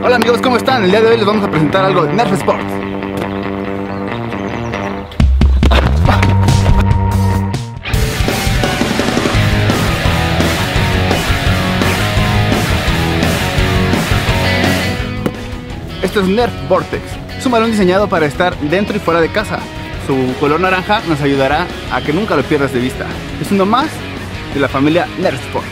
Hola amigos, ¿cómo están? El día de hoy les vamos a presentar algo de Nerf Sports. Esto es Nerf Vortex. Es un balón diseñado para estar dentro y fuera de casa. Su color naranja nos ayudará a que nunca lo pierdas de vista. Es uno más de la familia Nerf Sport.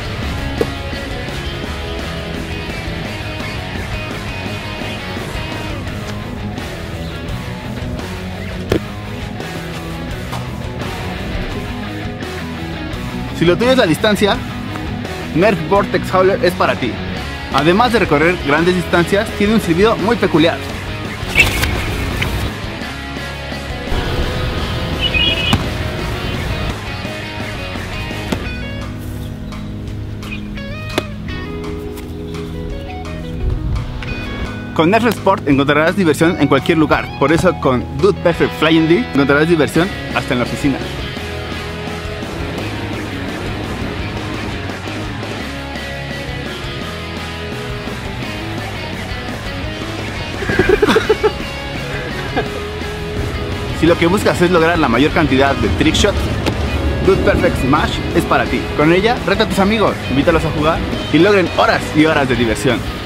Si lo tuyo es la distancia, Nerf Vortex Howler es para ti. Además de recorrer grandes distancias, tiene un silbido muy peculiar. Con Nerf Sport encontrarás diversión en cualquier lugar. Por eso con Dude Perfect Flying D encontrarás diversión hasta en la oficina. Si lo que buscas es lograr la mayor cantidad de trick shots, Dude Perfect Smash es para ti. Con ella, reta a tus amigos, invítalos a jugar y logren horas y horas de diversión.